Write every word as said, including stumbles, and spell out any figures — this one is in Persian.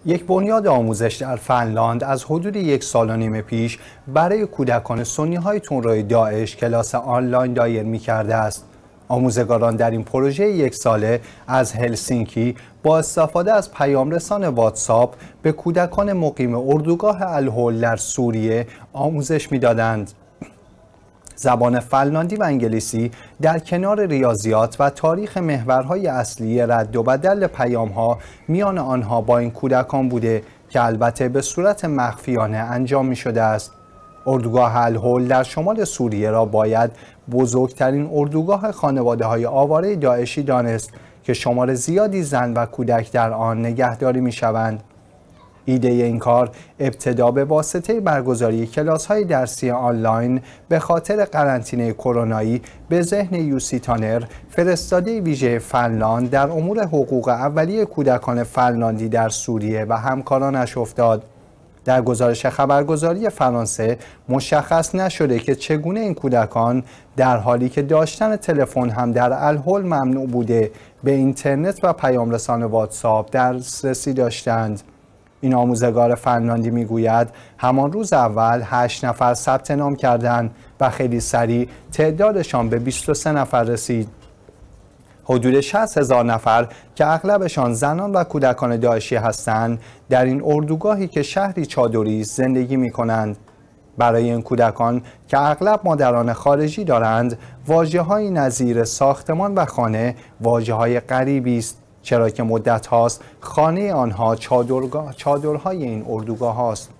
یک بنیاد آموزش در فنلاند از حدود یک سال و نیم پیش برای کودکان سنی‌های تندروی داعش کلاس آنلاین دایر می‌کرده است. آموزگاران در این پروژه یک ساله از هلسینکی با استفاده از پیامرسان واتساپ به کودکان مقیم اردوگاه الهول در سوریه آموزش می‌دادند. زبان فنلاندی و انگلیسی در کنار ریاضیات و تاریخ محورهای اصلی رد و بدل پیام‌ها میان آنها با این کودکان بوده که البته به صورت مخفیانه انجام می شده است. اردوگاه الهول در شمال سوریه را باید بزرگترین اردوگاه خانواده‌های آواره داعشی دانست که شمار زیادی زن و کودک در آن نگهداری می شوند. ایده این کار ابتدا به واسطه برگزاری کلاس‌های درسی آنلاین به خاطر قرنطینه کرونایی به ذهن یوسی تانر، فرستاده ویژه فنلاند در امور حقوق اولیه کودکان فنلاندی در سوریه و همکارانش افتاد. در گزارش خبرگزاری فرانسه مشخص نشده که چگونه این کودکان در حالی که داشتن تلفن هم در الهول ممنوع بوده به اینترنت و پیامرسان واتساپ دسترسی داشتند. این آموزگار فنلاندی میگوید همان روز اول هشت نفر ثبت نام کردند و خیلی سریع تعدادشان به بیست و سه نفر رسید. حدود شصت هزار نفر که اغلبشان زنان و کودکان داعشی هستند در این اردوگاهی که شهری چادری است زندگی می کنند. برای این کودکان که اغلب مادران خارجی دارند واژه‌هایی نظیر ساختمان و خانه واژه‌های غریبی است، چرا که مدت هاست خانه آنها چادرگاه چادرهای این اردوگاه هاست.